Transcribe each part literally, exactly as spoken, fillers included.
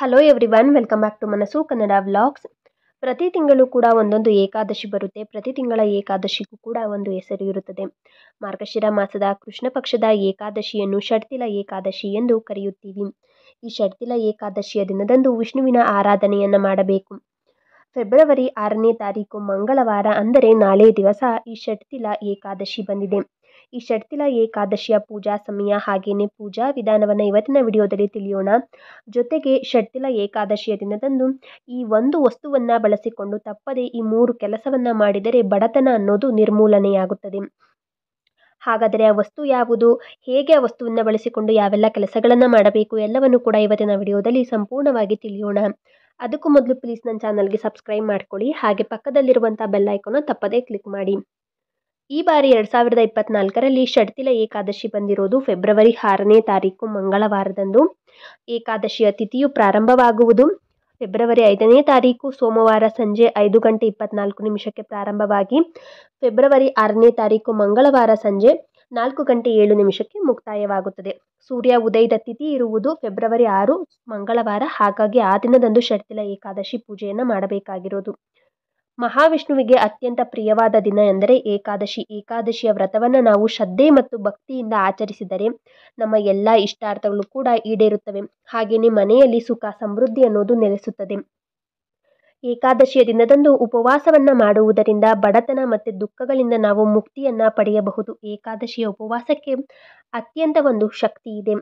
Hello everyone, welcome back to Manassu Kannada vlogs. ಪ್ರತಿ ತಿಂಗಳು ಕೂಡ ಒಂದೊಂದು ಏಕಾದಶಿ ಬರುತ್ತೆ. ಪ್ರತಿ ತಿಂಗಳ ಏಕಾದಶಿಗೂ ಕೂಡ ಒಂದು ಹೆಸರು ಇರುತ್ತದೆ. ಮಾರ್ಗಶಿರ ಮಾಸದ ಕೃಷ್ಣ ಪಕ್ಷದ ಏಕಾದಶಿಯನ್ನು ಷಟ್ತಿಲ ಏಕಾದಶಿ ಎಂದು ಕರೆಯುತ್ತೀವಿ. ಈ ಷಟ್ತಿಲ ಏಕಾದಶಿಯ ದಿನದಂದು ವಿಷ್ಣುವಿನ ಆರಾಧನೆಯನ್ನು ಮಾಡಬೇಕು. ಫೆಬ್ರವರಿ ಆರನೇ ತಾರೀಕು ಮಂಗಳವಾರ, ಅಂದರೆ ನಾಳೆ ದಿವಸ ಈ ಷಟ್ತಿಲ ಏಕಾದಶಿ ಬಂದಿದೆ. ಈ ಷಟ್ತಿಲ ಏಕಾದಶಿಯ ಪೂಜಾ ಸಮಯ ಹಾಗೇನೆ ಪೂಜಾ ವಿಧಾನವನ್ನು ಇವತ್ತಿನ ವಿಡಿಯೋದಲ್ಲಿ ತಿಳಿಯೋಣ. ಜೊತೆಗೆ ಷಟ್ತಿಲ ಏಕಾದಶಿಯ ದಿನದಂದು ಈ ಒಂದು ವಸ್ತುವನ್ನ ಬಳಸಿಕೊಂಡು ತಪ್ಪದೆ ಈ ಮೂರು ಕೆಲಸವನ್ನ ಮಾಡಿದರೆ ಬಡತನ ಅನ್ನೋದು ನಿರ್ಮೂಲನೆಯಾಗುತ್ತದೆ. ಹಾಗಾದರೆ ಆ ವಸ್ತು ಯಾವುದು, ಹೇಗೆ ಆ ವಸ್ತುವನ್ನು ಬಳಸಿಕೊಂಡು ಯಾವೆಲ್ಲ ಕೆಲಸಗಳನ್ನು ಮಾಡಬೇಕು ಎಲ್ಲವನ್ನು ಕೂಡ ಇವತ್ತಿನ ವಿಡಿಯೋದಲ್ಲಿ ಸಂಪೂರ್ಣವಾಗಿ ತಿಳಿಯೋಣ. ಅದಕ್ಕೂ ಮೊದಲು ಪ್ಲೀಸ್ ನನ್ನ ಚಾನಲ್ಗೆ ಸಬ್ಸ್ಕ್ರೈಬ್ ಮಾಡ್ಕೊಳ್ಳಿ, ಹಾಗೆ ಪಕ್ಕದಲ್ಲಿರುವಂಥ ಬೆಲ್ ಐಕಾನ್ ತಪ್ಪದೇ ಕ್ಲಿಕ್ ಮಾಡಿ. ಈ ಬಾರಿ ಎರಡು ಸಾವಿರದ ಇಪ್ಪತ್ನಾಲ್ಕರಲ್ಲಿ ಷಟ್ತಿಲ ಏಕಾದಶಿ ಬಂದಿರೋದು ಫೆಬ್ರವರಿ ಆರನೇ ತಾರೀಕು ಮಂಗಳವಾರದಂದು. ಏಕಾದಶಿಯ ತಿಥಿಯು ಪ್ರಾರಂಭವಾಗುವುದು ಫೆಬ್ರವರಿ ಐದನೇ ತಾರೀಕು ಸೋಮವಾರ ಸಂಜೆ ಐದು ಗಂಟೆ ಇಪ್ಪತ್ನಾಲ್ಕು ನಿಮಿಷಕ್ಕೆ ಪ್ರಾರಂಭವಾಗಿ ಫೆಬ್ರವರಿ ಆರನೇ ತಾರೀಕು ಮಂಗಳವಾರ ಸಂಜೆ ನಾಲ್ಕು ಗಂಟೆ ಏಳು ನಿಮಿಷಕ್ಕೆ ಮುಕ್ತಾಯವಾಗುತ್ತದೆ. ಸೂರ್ಯ ಉದಯದ ತಿಥಿ ಇರುವುದು ಫೆಬ್ರವರಿ ಆರು ಮಂಗಳವಾರ. ಹಾಗಾಗಿ ಆ ದಿನದಂದು ಷಟ್ತಿಲ ಏಕಾದಶಿ ಪೂಜೆಯನ್ನು ಮಾಡಬೇಕಾಗಿರೋದು. ಮಹಾವಿಷ್ಣುವಿಗೆ ಅತ್ಯಂತ ಪ್ರಿಯವಾದ ದಿನ ಎಂದರೆ ಏಕಾದಶಿ. ಏಕಾದಶಿಯ ವ್ರತವನ್ನು ನಾವು ಶ್ರದ್ಧೆ ಮತ್ತು ಭಕ್ತಿಯಿಂದ ಆಚರಿಸಿದರೆ ನಮ್ಮ ಎಲ್ಲ ಇಷ್ಟಾರ್ಥಗಳು ಕೂಡ ಈಡೇರುತ್ತವೆ. ಹಾಗೆಯೇ ಮನೆಯಲ್ಲಿ ಸುಖ ಸಮೃದ್ಧಿ ಅನ್ನೋದು ನೆಲೆಸುತ್ತದೆ. ಏಕಾದಶಿಯ ದಿನದಂದು ಉಪವಾಸವನ್ನ ಮಾಡುವುದರಿಂದ ಬಡತನ ಮತ್ತು ದುಃಖಗಳಿಂದ ನಾವು ಮುಕ್ತಿಯನ್ನ ಪಡೆಯಬಹುದು. ಏಕಾದಶಿಯ ಉಪವಾಸಕ್ಕೆ ಅತ್ಯಂತ ಒಂದು ಶಕ್ತಿ ಇದೆ.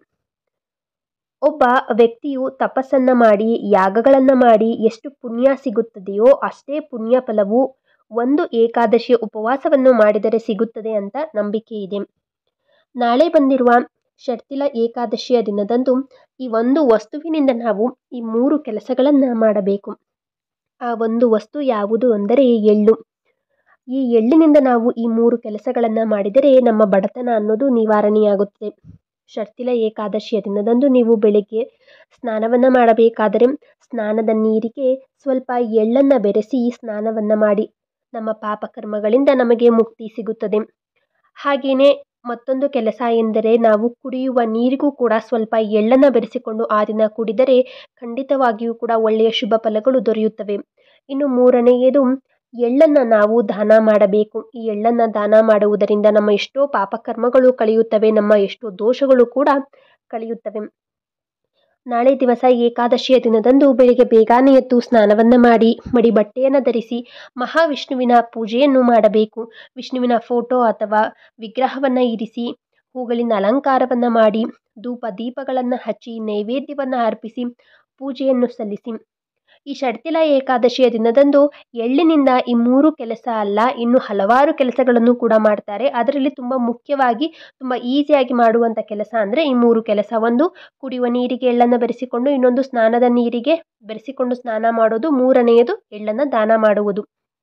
ಒಬ್ಬ ವ್ಯಕ್ತಿಯು ತಪಸ್ಸನ್ನ ಮಾಡಿ ಯಾಗಗಳನ್ನು ಮಾಡಿ ಎಷ್ಟು ಪುಣ್ಯ ಸಿಗುತ್ತದೆಯೋ ಅಷ್ಟೇ ಪುಣ್ಯ ಫಲವು ಒಂದು ಏಕಾದಶಿಯ ಉಪವಾಸವನ್ನು ಮಾಡಿದರೆ ಸಿಗುತ್ತದೆ ಅಂತ ನಂಬಿಕೆ ಇದೆ. ನಾಳೆ ಬಂದಿರುವ ಷಟ್ತಿಲ ಏಕಾದಶಿಯ ದಿನದಂದು ಈ ಒಂದು ವಸ್ತುವಿನಿಂದ ನಾವು ಈ ಮೂರು ಕೆಲಸಗಳನ್ನು ಮಾಡಬೇಕು. ಆ ಒಂದು ವಸ್ತು ಯಾವುದು ಅಂದರೆ ಎಳ್ಳು. ಈ ಎಳ್ಳಿನಿಂದ ನಾವು ಈ ಮೂರು ಕೆಲಸಗಳನ್ನು ಮಾಡಿದರೆ ನಮ್ಮ ಬಡತನ ಅನ್ನೋದು ನಿವಾರಣೆಯಾಗುತ್ತದೆ. ಷಟ್ತಿಲ ಏಕಾದಶಿಯ ದಿನದಂದು ನೀವು ಬೆಳಿಗ್ಗೆ ಸ್ನಾನವನ್ನು ಮಾಡಬೇಕಾದರೆ ಸ್ನಾನದ ನೀರಿಗೆ ಸ್ವಲ್ಪ ಎಳ್ಳನ್ನು ಬೆರೆಸಿ ಸ್ನಾನವನ್ನು ಮಾಡಿ. ನಮ್ಮ ಪಾಪಕರ್ಮಗಳಿಂದ ನಮಗೆ ಮುಕ್ತಿ ಸಿಗುತ್ತದೆ. ಹಾಗೆಯೇ ಮತ್ತೊಂದು ಕೆಲಸ ಎಂದರೆ ನಾವು ಕುಡಿಯುವ ನೀರಿಗೂ ಕೂಡ ಸ್ವಲ್ಪ ಎಳ್ಳನ್ನು ಬೆರೆಸಿಕೊಂಡು ಆ ದಿನ ಕುಡಿದರೆ ಖಂಡಿತವಾಗಿಯೂ ಕೂಡ ಒಳ್ಳೆಯ ಶುಭ ಫಲಗಳು ದೊರೆಯುತ್ತವೆ. ಇನ್ನು ಮೂರನೆಯದು, ಎಳ್ಳನ್ನು ನಾವು ದಾನ ಮಾಡಬೇಕು. ಈ ಎಳ್ಳನ್ನು ದಾನ ಮಾಡುವುದರಿಂದ ನಮ್ಮ ಎಷ್ಟೋ ಪಾಪಕರ್ಮಗಳು ಕಳೆಯುತ್ತವೆ, ನಮ್ಮ ಎಷ್ಟೋ ದೋಷಗಳು ಕೂಡ ಕಳೆಯುತ್ತವೆ. ನಾಳೆ ದಿವಸ ಏಕಾದಶಿಯ ದಿನದಂದು ಬೆಳಿಗ್ಗೆ ಬೇಗನೆ ಎದ್ದು ಸ್ನಾನವನ್ನು ಮಾಡಿ ಮಡಿ ಬಟ್ಟೆಯನ್ನು ಧರಿಸಿ ಮಹಾವಿಷ್ಣುವಿನ ಪೂಜೆಯನ್ನು ಮಾಡಬೇಕು. ವಿಷ್ಣುವಿನ ಫೋಟೋ ಅಥವಾ ವಿಗ್ರಹವನ್ನು ಇರಿಸಿ ಹೂಗಳಿಂದ ಅಲಂಕಾರವನ್ನು ಮಾಡಿ ಧೂಪ ದೀಪಗಳನ್ನು ಹಚ್ಚಿ ನೈವೇದ್ಯವನ್ನು ಅರ್ಪಿಸಿ ಪೂಜೆಯನ್ನು ಸಲ್ಲಿಸಿ. ಈ ಷಟ್ತಿಲ ಏಕಾದಶಿಯ ದಿನದಂದು ಎಳ್ಳಿನಿಂದ ಈ ಮೂರು ಕೆಲಸ ಅಲ್ಲ, ಇನ್ನು ಹಲವಾರು ಕೆಲಸಗಳನ್ನು ಕೂಡ ಮಾಡ್ತಾರೆ. ಅದರಲ್ಲಿ ತುಂಬ ಮುಖ್ಯವಾಗಿ ತುಂಬ ಈಸಿಯಾಗಿ ಮಾಡುವಂಥ ಕೆಲಸ ಅಂದರೆ ಈ ಮೂರು ಕೆಲಸ. ಒಂದು, ಕುಡಿಯುವ ನೀರಿಗೆ ಎಳ್ಳನ್ನು ಬೆರೆಸಿಕೊಂಡು, ಇನ್ನೊಂದು ಸ್ನಾನದ ನೀರಿಗೆ ಬೆರೆಸಿಕೊಂಡು ಸ್ನಾನ ಮಾಡೋದು, ಮೂರನೆಯದು ಎಳ್ಳನ್ನು ದಾನ ಮಾಡುವುದು.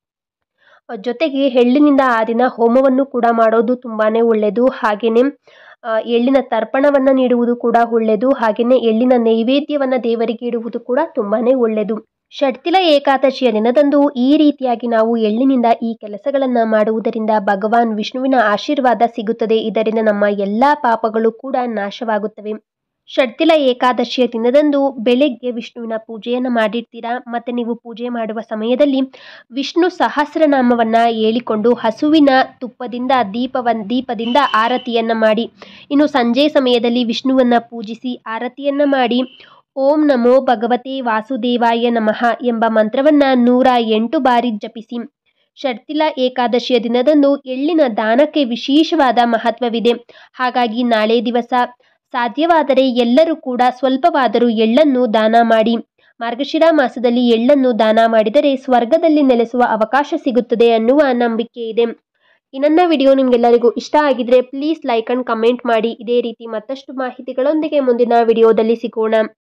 ಜೊತೆಗೆ ಎಳ್ಳಿನಿಂದ ಆ ದಿನ ಹೋಮವನ್ನು ಕೂಡ ಮಾಡೋದು ತುಂಬಾ ಒಳ್ಳೆಯದು. ಹಾಗೆಯೇ ಎಳ್ಳಿನ ತರ್ಪಣವನ್ನು ನೀಡುವುದು ಕೂಡ ಒಳ್ಳೆಯದು. ಹಾಗೆಯೇ ಎಳ್ಳಿನ ನೈವೇದ್ಯವನ್ನು ದೇವರಿಗೆ ಇಡುವುದು ಕೂಡ ತುಂಬಾ ಒಳ್ಳೆಯದು. ಷಟ್ತಿಲ ಏಕಾದಶಿಯ ದಿನದಂದು ಈ ರೀತಿಯಾಗಿ ನಾವು ಎಳ್ಳಿನಿಂದ ಈ ಕೆಲಸಗಳನ್ನು ಮಾಡುವುದರಿಂದ ಭಗವಾನ್ ವಿಷ್ಣುವಿನ ಆಶೀರ್ವಾದ ಸಿಗುತ್ತದೆ. ಇದರಿಂದ ನಮ್ಮ ಎಲ್ಲ ಪಾಪಗಳು ಕೂಡ ನಾಶವಾಗುತ್ತವೆ. ಷಟ್ತಿಲ ಏಕಾದಶಿಯ ದಿನದಂದು ಬೆಳಗ್ಗೆ ವಿಷ್ಣುವಿನ ಪೂಜೆಯನ್ನು ಮಾಡಿರ್ತೀರಾ. ಮತ್ತು ನೀವು ಪೂಜೆ ಮಾಡುವ ಸಮಯದಲ್ಲಿ ವಿಷ್ಣು ಸಹಸ್ರನಾಮವನ್ನು ಹೇಳಿಕೊಂಡು ಹಸುವಿನ ತುಪ್ಪದಿಂದ ದೀಪವನ್ ದೀಪದಿಂದ ಆರತಿಯನ್ನು ಮಾಡಿ. ಇನ್ನು ಸಂಜೆ ಸಮಯದಲ್ಲಿ ವಿಷ್ಣುವನ್ನು ಪೂಜಿಸಿ ಆರತಿಯನ್ನು ಮಾಡಿ ಓಂ ನಮೋ ಭಗವತೆ ವಾಸುದೇವಾಯ ನಮಃ ಎಂಬ ಮಂತ್ರವನ್ನು ನೂರ ಎಂಟು ಬಾರಿ ಜಪಿಸಿ. ಷಟ್ತಿಲ ಏಕಾದಶಿಯ ದಿನದಂದು ಎಳ್ಳಿನ ದಾನಕ್ಕೆ ವಿಶೇಷವಾದ ಮಹತ್ವವಿದೆ. ಹಾಗಾಗಿ ನಾಳೆ ದಿವಸ ಸಾಧ್ಯವಾದರೆ ಎಲ್ಲರೂ ಕೂಡ ಸ್ವಲ್ಪವಾದರೂ ಎಳ್ಳನ್ನು ದಾನ ಮಾಡಿ. ಮಾರ್ಗಶಿರ ಮಾಸದಲ್ಲಿ ಎಳ್ಳನ್ನು ದಾನ ಮಾಡಿದರೆ ಸ್ವರ್ಗದಲ್ಲಿ ನೆಲೆಸುವ ಅವಕಾಶ ಸಿಗುತ್ತದೆ ಅನ್ನುವ ನಂಬಿಕೆ ಇದೆ. ಈ ನನ್ನ ವಿಡಿಯೋ ನಿಮಗೆಲ್ಲರಿಗೂ ಇಷ್ಟ ಆಗಿದ್ರೆ ಪ್ಲೀಸ್ ಲೈಕ್ ಅಂಡ್ ಕಮೆಂಟ್ ಮಾಡಿ. ಇದೇ ರೀತಿ ಮತ್ತಷ್ಟು ಮಾಹಿತಿಗಳೊಂದಿಗೆ ಮುಂದಿನ ವಿಡಿಯೋದಲ್ಲಿ ಸಿಗೋಣ.